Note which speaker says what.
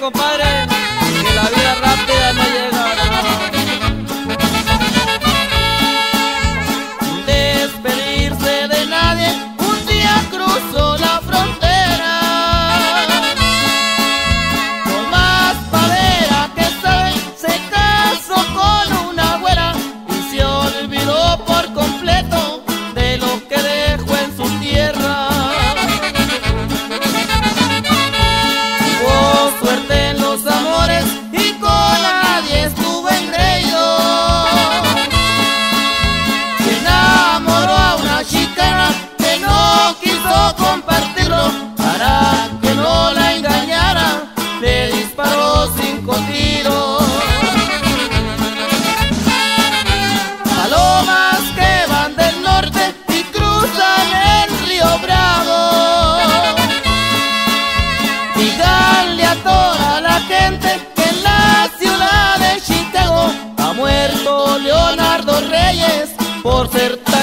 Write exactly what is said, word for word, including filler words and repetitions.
Speaker 1: compadre, que la vida rápida no llega, no. Despedirse de nadie, un día cruzó la frontera. Tomás Pavera, que sabe, se casó con una güera y se olvidó por completo de lo que dejó en su tierra. Suerte en los amores y con nadie estuvo engreído. Se enamoró a una chicana que no quiso compartirlo. Para que no la engañara, le disparó cinco tiros. Palomas que van del norte y cruzan el río Bravo. Díganle a toda la gente que en la ciudad de Chicago ha muerto Leonardo Reyes por ser